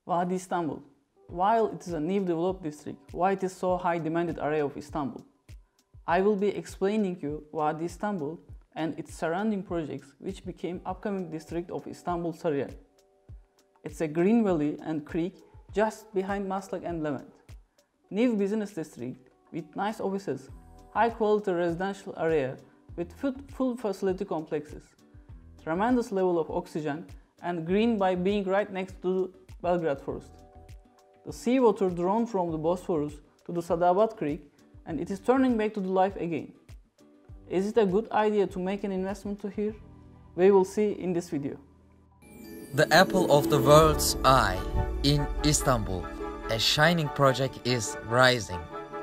Wadi Istanbul. While it is a new developed district, why it is so high demanded area of Istanbul? I will be explaining you Wadi Istanbul and its surrounding projects which became upcoming district of Istanbul Sarıyer. It's a green valley and creek just behind Maslak and Levent. New business district with nice offices, high quality residential area with full facility complexes, tremendous level of oxygen and green by being right next to Belgrade Forest. The seawater drawn from the Bosphorus to the Sadabat Creek and it is turning back to the life again. Is it a good idea to make an investment to here? We will see in this video. The apple of the world's eye in Istanbul, a shining project is rising.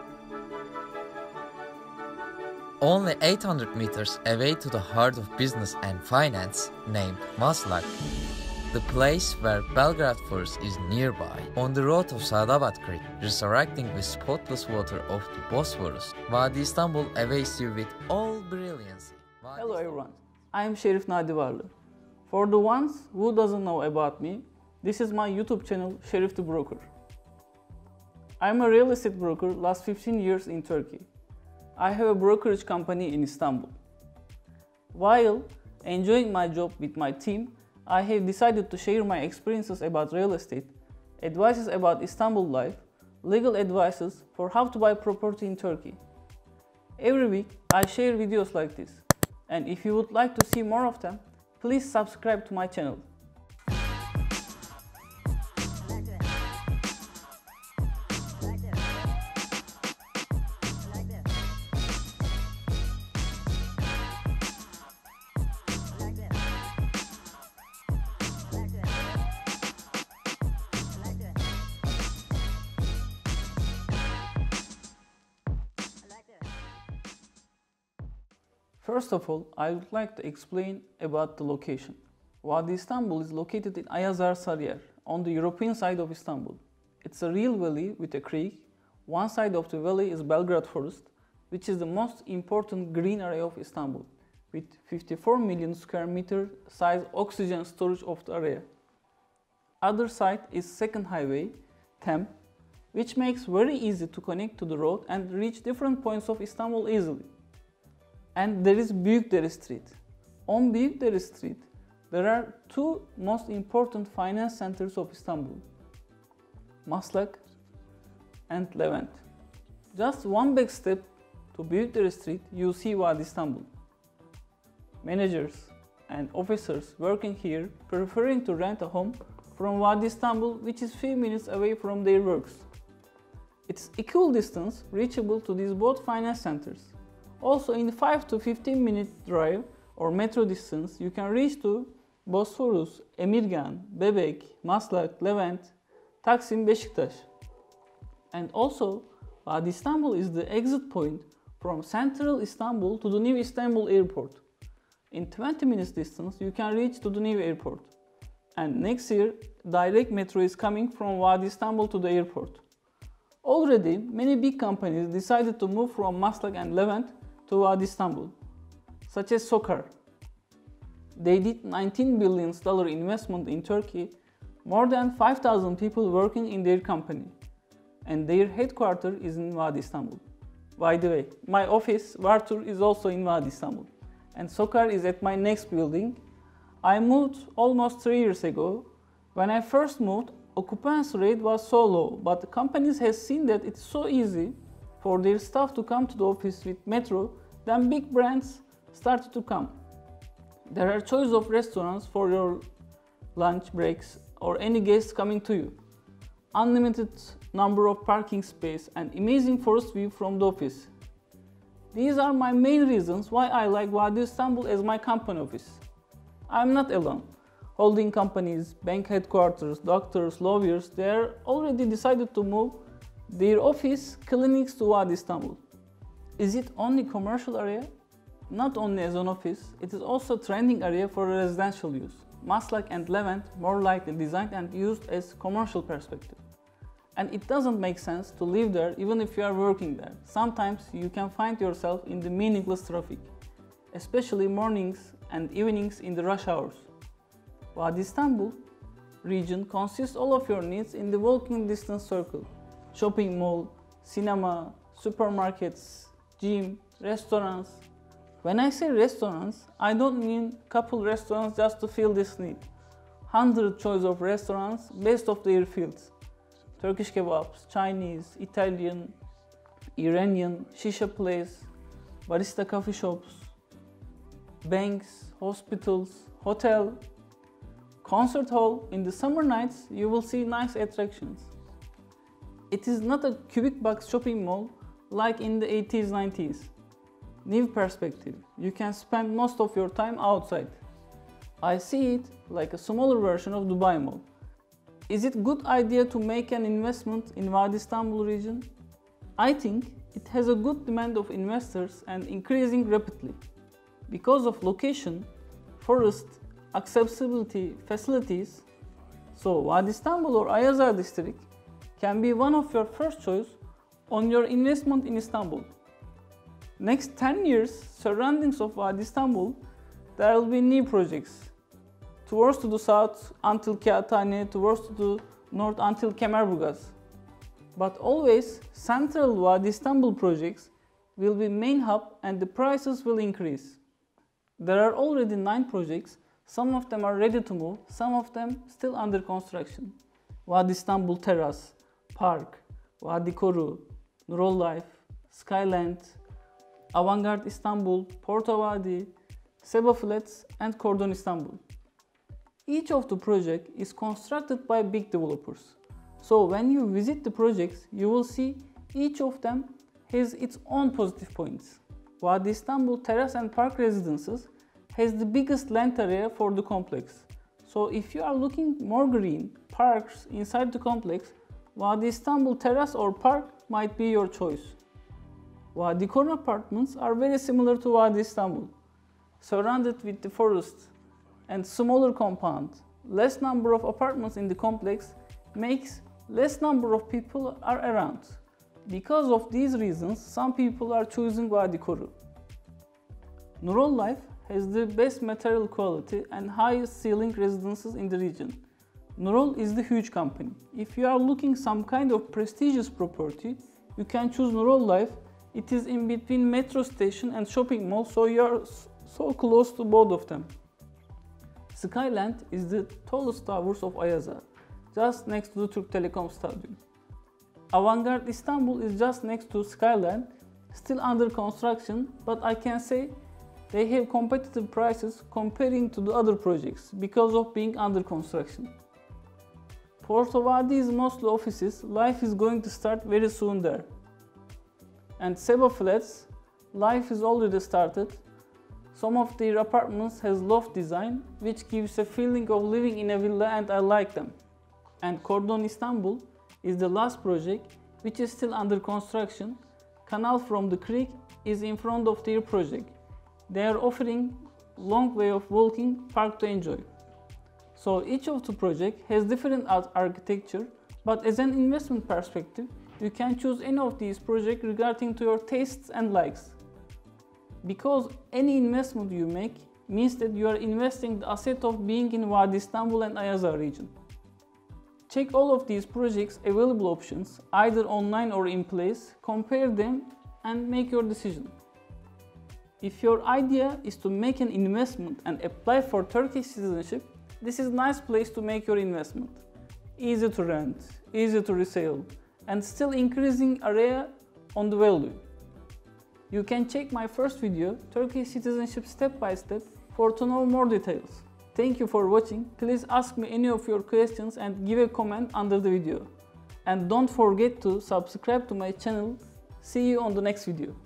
Only 800 meters away to the heart of business and finance, named Maslak, the place where Belgrade Forest is nearby, on the road of Sadabat Creek, resurrecting the spotless water of the Bosphorus, Wadi Istanbul awaits you with all brilliancy. Hello everyone, I am Şerif Nadivarlı. For the ones who doesn't know about me, this is my YouTube channel Şerif the Broker. I am a real estate broker last 15 years in Turkey. I have a brokerage company in Istanbul. While enjoying my job with my team, I have decided to share my experiences about real estate, advices about Istanbul life, legal advices for how to buy property in Turkey. Every week I share videos like this, and if you would like to see more of them, please subscribe to my channel. First of all, I would like to explain about the location. Wadi Istanbul is located in Ayazar Sarıyer, on the European side of Istanbul. It's a real valley with a creek. One side of the valley is Belgrade Forest, which is the most important green area of Istanbul, with 54 million square meter size oxygen storage of the area. Other side is second highway, TEM, which makes very easy to connect to the road and reach different points of Istanbul easily. And there is Büyükdere Street. On Büyükdere Street, there are two most important finance centers of Istanbul, Maslak and Levent. Just one back step to Büyükdere Street, you see Wadi Istanbul. Managers and officers working here preferring to rent a home from Wadi Istanbul, which is few minutes away from their works. It's equal distance reachable to these both finance centers. Also in 5 to 15 minute drive or metro distance, you can reach to Bosphorus, Emirgan, Bebek, Maslak, Levent, Taksim, Beşiktaş. And also, Wadi Istanbul is the exit point from central Istanbul to the new Istanbul airport. In 20 minutes distance, you can reach to the new airport. And next year, direct metro is coming from Wadi Istanbul to the airport. Already, many big companies decided to move from Maslak and Levent to Wadi Istanbul, such as Sokar. They did $19 billion investment in Turkey, more than 5,000 people working in their company, and their headquarters is in Wadi Istanbul. By the way, my office, Vartur, is also in Wadi Istanbul, and Sokar is at my next building. I moved almost 3 years ago. When I first moved, occupancy rate was so low, but the companies have seen that it's so easy for their staff to come to the office with metro, then big brands started to come. There are choice of restaurants for your lunch breaks or any guests coming to you. Unlimited number of parking space and amazing forest view from the office. These are my main reasons why I like Wadi Istanbul as my company office. I'm not alone. Holding companies, bank headquarters, doctors, lawyers, they are already decided to move their office clinics to Wadi Istanbul. Is it only commercial area? Not only as an office, it is also trending area for residential use. Maslak and Levent more likely designed and used as commercial perspective. And it doesn't make sense to live there even if you are working there. Sometimes you can find yourself in the meaningless traffic, especially mornings and evenings in the rush hours. Wadi Istanbul region consists all of your needs in the walking distance circle. Shopping mall, cinema, supermarkets, gym, restaurants. When I say restaurants, I don't mean couple restaurants just to fill this need. 100 choice of restaurants based off their fields. Turkish kebabs, Chinese, Italian, Iranian, shisha place, barista coffee shops, banks, hospitals, hotel, concert hall. In the summer nights, you will see nice attractions. It is not a cubic box shopping mall like in the 80s, 90s. New perspective. You can spend most of your time outside. I see it like a smaller version of Dubai Mall. Is it a good idea to make an investment in Wadi Istanbul region? I think it has a good demand of investors and increasing rapidly. Because of location, forest, accessibility, facilities, so Wadi Istanbul or Ayazar district can be one of your first choice on your investment in Istanbul. Next 10 years, surroundings of Wadi Istanbul, there will be new projects. Towards to the south until Kağıthane, towards to the north until Kemerburgaz. But always, central Wadi Istanbul projects will be main hub and the prices will increase. There are already 9 projects, some of them are ready to move, some of them still under construction. Wadi Istanbul Terrace, Park, Wadi Koru, Nurol Life, Skyland, Avantgarde Istanbul, Porto Wadi, Seba Flats and Cordon Istanbul. Each of the project is constructed by big developers. So when you visit the projects, you will see each of them has its own positive points. Wadi Istanbul Terrace and Park Residences has the biggest land area for the complex. So if you are looking more green parks inside the complex, Wadi Istanbul Terrace or Park might be your choice. Wadi Koru apartments are very similar to Wadi Istanbul, surrounded with the forest and smaller compound. Less number of apartments in the complex makes less number of people are around. Because of these reasons, some people are choosing Wadi Koru. Nurol Life has the best material quality and highest ceiling residences in the region. Nurol is the huge company. If you are looking some kind of prestigious property, you can choose Nurol Life. It is in between metro station and shopping mall, so you are so close to both of them. Skyland is the tallest towers of Ayazar, just next to the Türk Telekom Stadium. Avantgarde Istanbul is just next to Skyland, still under construction, but I can say they have competitive prices comparing to the other projects because of being under construction. Porto Wadi is mostly offices, life is going to start very soon there. And Seba Flats, life is already started. Some of their apartments has loft design, which gives a feeling of living in a villa and I like them. And Cordon Istanbul is the last project, which is still under construction. Canal from the creek is in front of their project. They are offering long way of walking park to enjoy. So each of the project has different architecture, but as an investment perspective, you can choose any of these projects regarding to your tastes and likes. Because any investment you make means that you are investing the asset of being in Wadi Istanbul and Ayazar region. Check all of these projects available options, either online or in place, compare them and make your decision. If your idea is to make an investment and apply for Turkish citizenship, this is a nice place to make your investment. Easy to rent, easy to resell, and still increasing area on the value. You can check my first video, Turkish citizenship step by step, for to know more details. Thank you for watching. Please ask me any of your questions and give a comment under the video. And don't forget to subscribe to my channel. See you on the next video.